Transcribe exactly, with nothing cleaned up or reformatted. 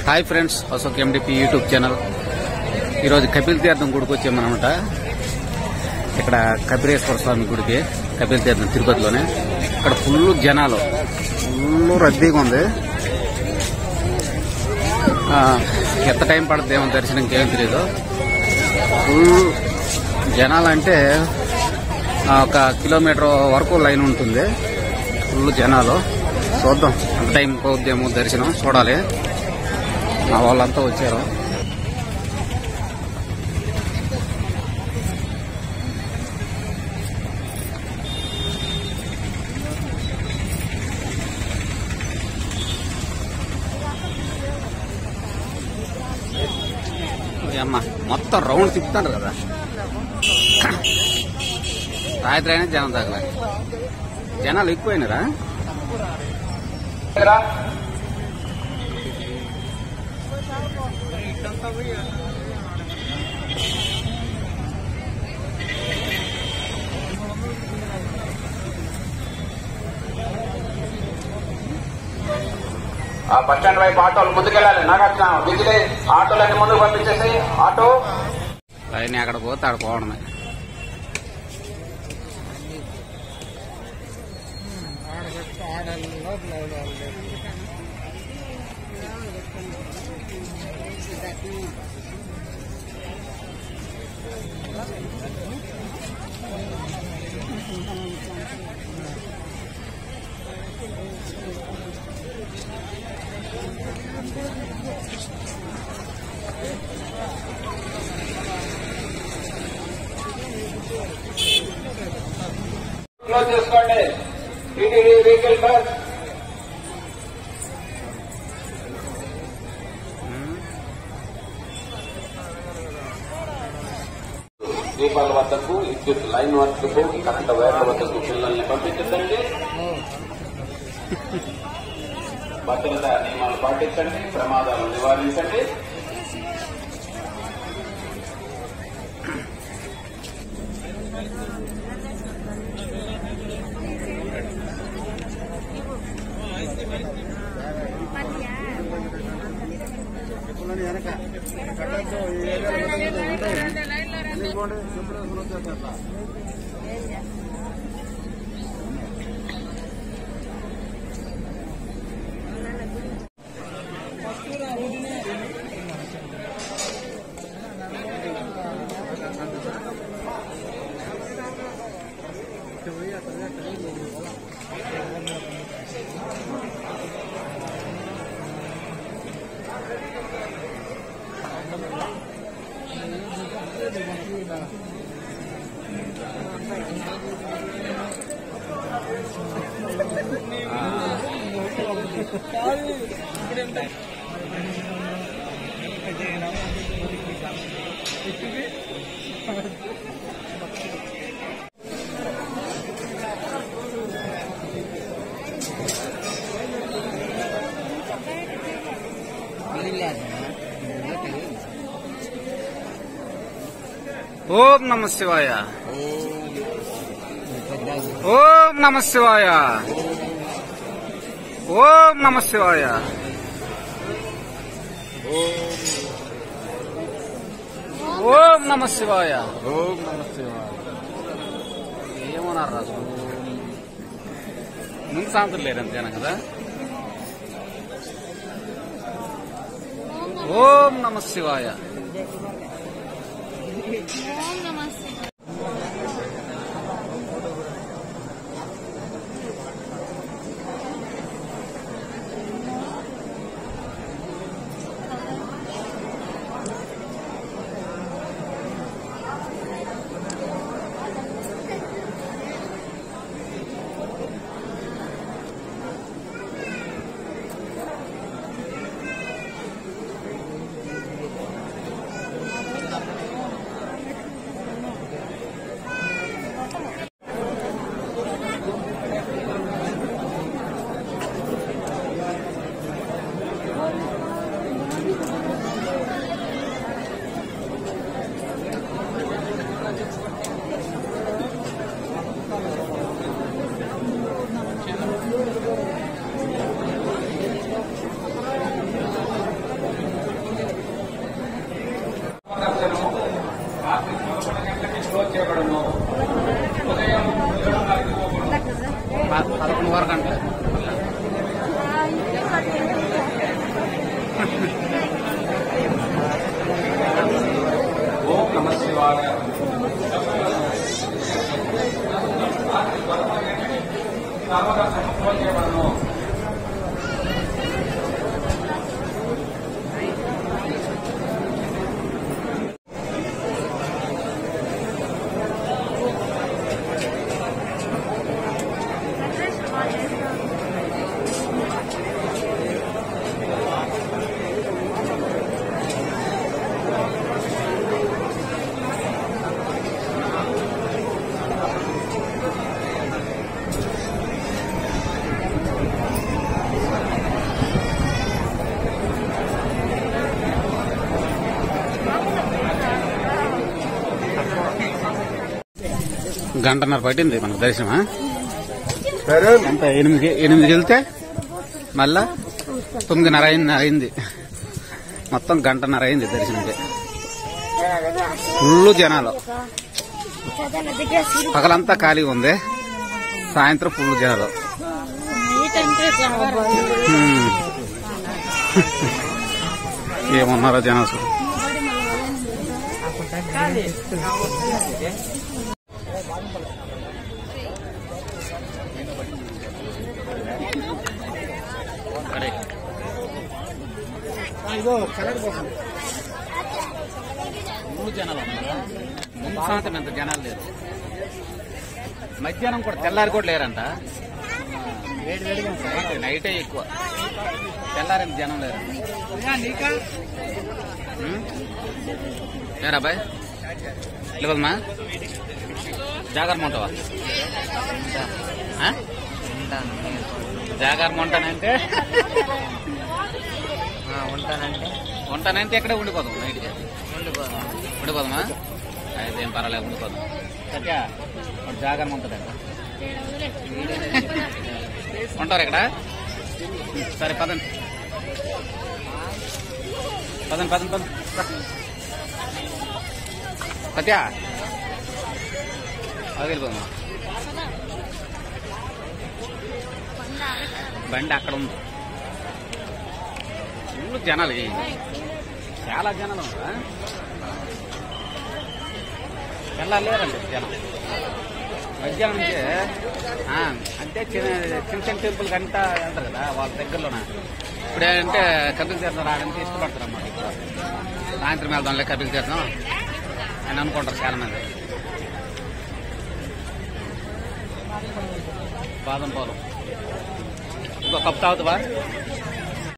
Hi friends, Ashok MDP YouTube channel. ఈరోజు కపిల్ తీర్థం గుడికి వచ్చామన్నమాట. ఇక్కడ కపిలేశ్వర స్వామి గుడికి, కపిల్ తీర్థం తిరుపతిలోనే. ఇక్కడ ఫుల్ జనాలు, ఫుల్ రద్దీగా ఉంది. ఎంత టైం పడుతుంది ఏమో దర్శనంకి ఏం తెలియదు. ఫుల్ జనాలు అంటే ఒక కిలోమీటర్ వరకు లైన్ ఉంటుంది. ఫుల్ జనాలు. చూద్దాం అంత టైం పోద్దేమో దర్శనం, చూడాలి. మా వాళ్ళంతా వచ్చారు. అమ్మ మొత్తం రౌండ్ తిప్పుతారు కదా, రాత్రి అయినా జనం తగల. జనాలు ఎక్కువైనారా? బస్ స్టాండ్ వైపు ఆటోలు ముందుకెళ్ళాలి. నాగార్జున విజిలే ఆటోలన్నీ ముందుకు పంపించేసి ఆటో లైన్ అక్కడ పోతే అక్కడ పోవడమే. క్లోజ్ చేసుకోండి. టీటీడీ వెహికల్ బస్ దీపాల వద్దకు, విద్యుత్ లైన్ వద్దకు, కరెంటు వైర్ల వద్దకు పిల్లల్ని పంపించండి. భద్రతా నియమాలు పాటించండి, ప్రమాదాలను నివారించండి. ఓం నమ శివాయ, ఓం నమ శివాయ, ఓం నమ శివాయ, ఓం నమ శివాయ, ఓం నమ శివాయ. ఏమన్నారు రాజు? ముందు సాంతం లేదంతేనా కదా? ఓం నమ శివాయ. పదకొండు వరకు అంటే ఓం నమ శివాయ. గంటన్నర పట్టింది మనకు దర్శనమా. అంత ఎనిమిది ఎనిమిదికి వెళ్తే మళ్ళా తొమ్మిదిన్నర అయింది అయింది మొత్తం గంటన్నర అయింది దర్శనంకి. ఫుల్ జనాలు. పగలంతా ఖాళీగా ఉంది, సాయంత్రం ఫుల్ జనాలు. ఏమన్నారో జనాలు. మూడు జనాలు ముందు సాయంత్రం ఎంత జనాలు లేరు. మధ్యాహ్నం కూడా తెల్లారి కూడా లేరంట. నైటే ఎక్కువ, తెల్లారి జనం లేరు. ఏరా బాయ్ లేదమ్మా, జాగరణ ఉంటావా? జాగరణ ఉంటానంటే ఉంటానంటే ఉంటానంటే ఎక్కడే ఉండిపోదాం. నైట్గా ఉండిపోదాం ఉండిపోదామా? అయితే ఏం పర్వాలేదు, ఉండిపోదాం. సత్యా జాగరణ ఉంటుందంట. ఉంటారు ఇక్కడ? సరే పదండి పదండి పదండి పదండి. సత్యా అది వెళ్ళిపోదామా? బండి అక్కడ ఉంది. ఫుల్ జనాలు, చాలా జనాలు ఉంటారా? వెళ్ళలేరండి జనం. మధ్యాహ్నం నుంచే అంటే చిన్న చిన్న చిన్న టెంపుల్ కంటా వెళ్తారు కదా వాళ్ళ దగ్గరలోనే. ఇప్పుడేంటే కపిల్ తీర్థం రావడానికి ఇష్టపడతారు అన్నమాట. ఇక్కడ సాయంత్రం వెళ్దాంలే కపిల్ తీర్థం అని అనుకుంటారు చాలా మంది. బాదం పాలు ఇంకో కప్పు తాగుతావా?